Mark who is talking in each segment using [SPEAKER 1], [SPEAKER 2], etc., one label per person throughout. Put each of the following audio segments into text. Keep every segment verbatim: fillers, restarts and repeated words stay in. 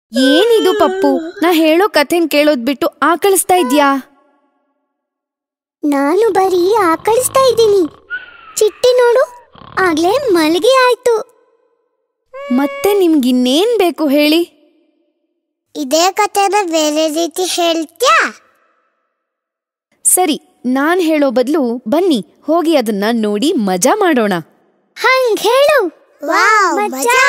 [SPEAKER 1] ಏನಿದು ಪಪ್ಪು, ನಾ ಹೇಳೋ ಕಥೆನ್ ಕೇಳೋದ್ ಬಿಟ್ಟು ಆಕಳಿಸ್ತಾ ಇದ್ಯಾ?
[SPEAKER 2] ನಾನು ಬರೀ ಆಕಳಿಸ್ತಾ ಇದ್ದೀನಿ. ಚಿಟ್ಟಿ ನೋಡು, ಆಗ್ಲೇ ಮಲ್ಗಿ ಆಯ್ತು.
[SPEAKER 1] ಮತ್ತೆ ನಿಮ್ಗಿನ್ನೇನ್ ಬೇಕು ಹೇಳಿ?
[SPEAKER 2] ಇದೇ ಕಥೆನ ಬೇರೆ ರೀತಿ ಹೇಳ್ತ್ಯಾ?
[SPEAKER 1] ಸರಿ, ನಾನ್ ಹೇಳೋ ಬದಲು ಬನ್ನಿ ಹೋಗಿ ಅದನ್ನ ನೋಡಿ ಮಜಾ ಮಾಡೋಣ.
[SPEAKER 2] ಹಂಗ್ ಹೇಳು. ವಾವ್, ಮಜಾ!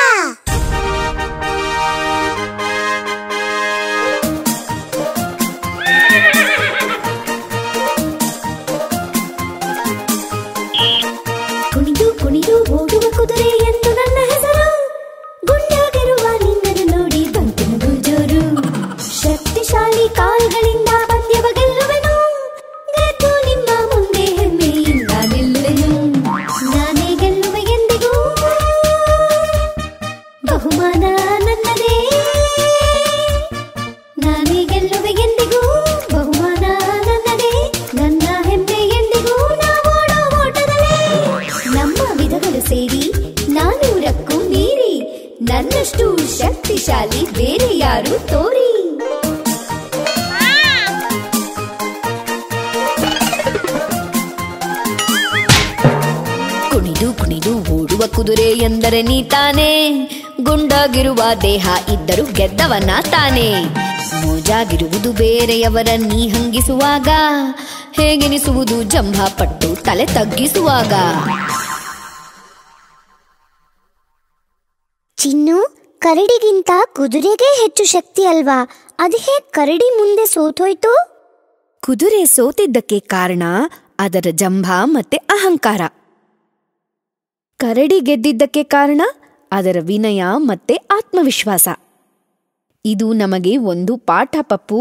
[SPEAKER 2] ಕುಣಿದು ಕುಣಿದು ಓಡುವ ಕುದುರೆ ಎಂದು ನನ್ನ ಹೆಸರು. ಗುಂಡಾಗಿರುವ ನಿನ್ನನ್ನು ನೋಡಿ ಬಂತು ಜೋರು. ಶಕ್ತಿಶಾಲಿ ಕಾಲ್ಗಳಿಂದ ಪಂದ್ಯವ ಗೆಲ್ಲುವೆನು. ಗೆದ್ದು ನಿಮ್ಮ ಮುಂದೆ ಹೆಮ್ಮೆಯಿಂದ ನಿಲ್ಲುವೆನು. ನಾನೇ ಗೆಲ್ಲುವೆ ಎಂದಿಗೂ, ಬಹುಮಾನ ನನ್ನದೇ. ನಾನೇ ಗೆಲ್ಲುವೆ ಎಂದಿಗೂ, ಬಹುಮಾನ ನನ್ನದೇ. ನನ್ನ ಹೆಮ್ಮೆ ಎಂದಿಗೂ ನಾವೋಡೋ ಓಟದಲ್ಲೇ. ನಮ್ಮ ವಿಧಗಳು ಸೇರಿ ನಾನೂರಕ್ಕೂ ಮೀರಿ, ನನ್ನಷ್ಟು ಶಕ್ತಿಶಾಲಿ ಬೇರೆ ಯಾರು ತೋರಿ. ಕುಣಿದು ಕುಣಿದು ಓಡುವ ಕುದುರೆ ಎಂದರೆ ನೀ ತಾನೇ. ಗುಂಡಾಗಿರುವ ದೇಹ ಇದ್ದರೂ ಗೆದ್ದವನ ತಾನೇ. ಮೋಜಾಗಿರುವುದು ಬೇರೆಯವರ ನೀ ಹಂಗಿಸುವಾಗ, ಹೇಗೆನಿಸುವುದು ಜಂಭ ಪಟ್ಟು ತಲೆ ತಗ್ಗಿಸುವಾಗ. ಚಿನ್ನು, ಕರಡಿಗಿಂತ ಕುದುರೆಗೆ ಹೆಚ್ಚು ಶಕ್ತಿ ಅಲ್ವಾ? ಅದು ಹೇಗೆ ಕರಡಿ ಮುಂದೆ ಸೋತೋಯ್ತು?
[SPEAKER 1] ಕುದುರೆ ಸೋತಿದ್ದಕ್ಕೆ ಕಾರಣ ಅದರ ಜಂಭ ಮತ್ತೆ ಅಹಂಕಾರ. ಕರಡಿ ಗೆದ್ದಿದ್ದಕ್ಕೆ ಕಾರಣ ಅದರ ವಿನಯ ಮತ್ತೆ ಆತ್ಮವಿಶ್ವಾಸ. ಇದು ನಮಗೆ ಒಂದು ಪಾಠ ಪಪ್ಪು.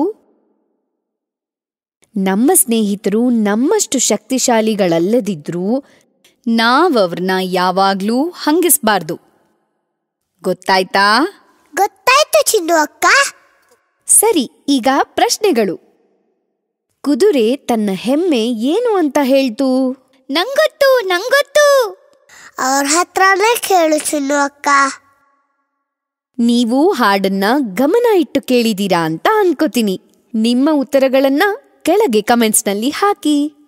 [SPEAKER 1] ನಮ್ಮ ಸ್ನೇಹಿತರು ನಮ್ಮಷ್ಟು ಶಕ್ತಿಶಾಲಿಗಳಲ್ಲದಿದ್ರೂ ನಾವವ್ರನ್ನ ಯಾವಾಗ್ಲೂ ಹಂಗಿಸ್ಬಾರ್ದು. ಗೊತ್ತಾಯ್ತಾ?
[SPEAKER 2] ಗೊತ್ತಾಯ್ತು ಚಿನ್ನು ಅಕ್ಕ.
[SPEAKER 1] ಸರಿ, ಈಗ ಪ್ರಶ್ನೆಗಳು. ಕುದುರೆ ತನ್ನ ಹೆಮ್ಮೆ ಏನು ಅಂತ ಹೇಳ್ತು?
[SPEAKER 2] ನಂಗೊತ್ತು ನಂಗೊತ್ತು ಅವ್ರ ಹತ್ರನೇ ಕೇಳು ಚಿನ್ನು ಅಕ್ಕ.
[SPEAKER 1] ನೀವು ಹಾಡನ್ನ ಗಮನ ಇಟ್ಟು ಕೇಳಿದೀರಾ ಅಂತ ಅನ್ಕೋತೀನಿ. ನಿಮ್ಮ ಉತ್ತರಗಳನ್ನ ಕೆಳಗೆ ಕಮೆಂಟ್ಸ್ನಲ್ಲಿ ಹಾಕಿ.